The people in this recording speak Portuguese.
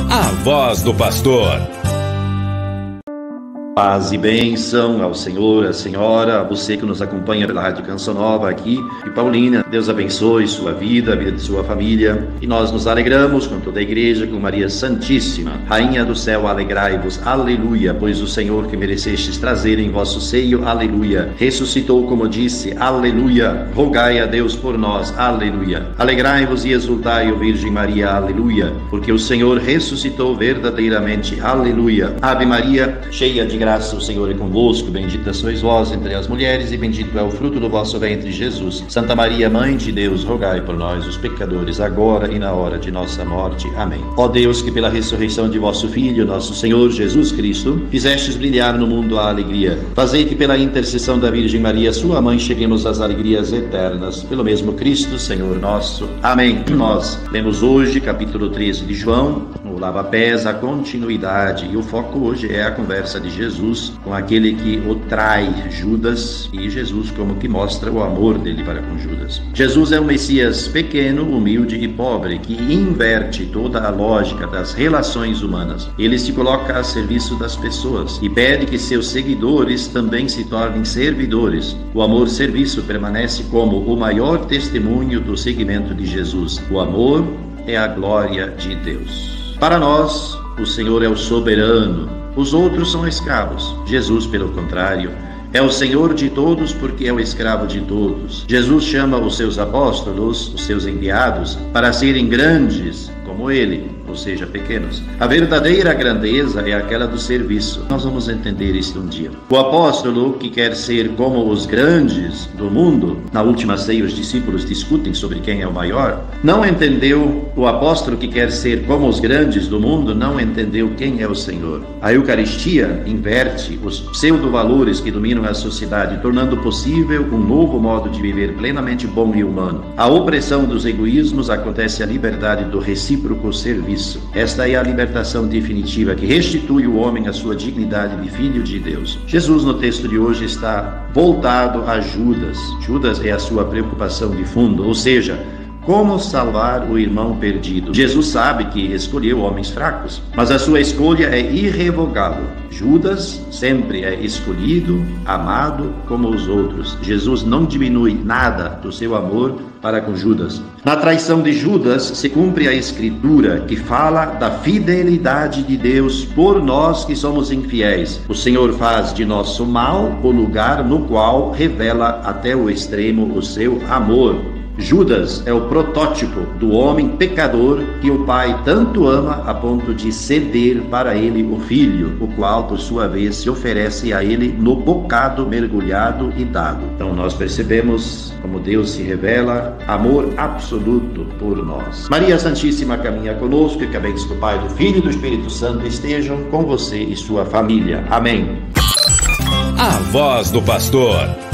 A voz do pastor. Paz e bênção ao Senhor, à Senhora, a você que nos acompanha pela Rádio Canção Nova aqui de Paulínia. Deus abençoe sua vida, a vida de sua família. E nós nos alegramos com toda a igreja, com Maria Santíssima. Rainha do céu, alegrai-vos, aleluia, pois o Senhor que merecestes trazer em vosso seio, aleluia, ressuscitou como disse, aleluia. Rogai a Deus por nós, aleluia. Alegrai-vos e exultai, ó Virgem Maria, aleluia, porque o Senhor ressuscitou verdadeiramente, aleluia. Ave Maria, cheia de graça, o Senhor é convosco, bendita sois vós entre as mulheres e bendito é o fruto do vosso ventre, Jesus. Santa Maria, Mãe de Deus, rogai por nós, os pecadores, agora e na hora de nossa morte. Amém. Ó Deus, que pela ressurreição de vosso Filho, nosso Senhor Jesus Cristo, fizestes brilhar no mundo a alegria, fazei que pela intercessão da Virgem Maria, sua Mãe, cheguemos às alegrias eternas, pelo mesmo Cristo, Senhor nosso. Amém. Nós lemos hoje, capítulo 13 de João, no Lava-Pés, a continuidade, e o foco hoje é a conversa de Jesus com aquele que o trai, Judas, e Jesus como que mostra o amor dele para com Judas. Jesus é um Messias pequeno, humilde e pobre, que inverte toda a lógica das relações humanas. Ele se coloca a serviço das pessoas e pede que seus seguidores também se tornem servidores. O amor-serviço permanece como o maior testemunho do seguimento de Jesus. O amor é a glória de Deus. Para nós, o Senhor é o soberano. Os outros são escravos. Jesus, pelo contrário, é o Senhor de todos porque é o escravo de todos. Jesus chama os seus apóstolos, os seus enviados, para serem grandes como ele, ou seja, pequenos. A verdadeira grandeza é aquela do serviço. Nós vamos entender isso um dia. O apóstolo que quer ser como os grandes do mundo, na última ceia os discípulos discutem sobre quem é o maior, não entendeu. O apóstolo que quer ser como os grandes do mundo não entendeu quem é o Senhor. A Eucaristia inverte os pseudo-valores que dominam a sociedade, tornando possível um novo modo de viver plenamente bom e humano. A opressão dos egoísmos acontece a liberdade do recíproco serviço. Esta é a libertação definitiva que restitui o homem à sua dignidade de filho de Deus. Jesus, no texto de hoje, está voltado a Judas. Judas é a sua preocupação de fundo, ou seja, como salvar o irmão perdido. Jesus sabe que escolheu homens fracos, mas a sua escolha é irrevogável. Judas sempre é escolhido, amado como os outros. Jesus não diminui nada do seu amor para com Judas. Na traição de Judas se cumpre a Escritura, que fala da fidelidade de Deus por nós que somos infiéis. O Senhor faz de nosso mal o lugar no qual revela até o extremo o seu amor. Judas é o protótipo do homem pecador que o pai tanto ama a ponto de ceder para ele o filho, o qual, por sua vez, se oferece a ele no bocado mergulhado e dado. Então nós percebemos como Deus se revela, amor absoluto por nós. Maria Santíssima caminha conosco e que a bênção do Pai, do Filho e do Espírito Santo estejam com você e sua família. Amém. A voz do pastor.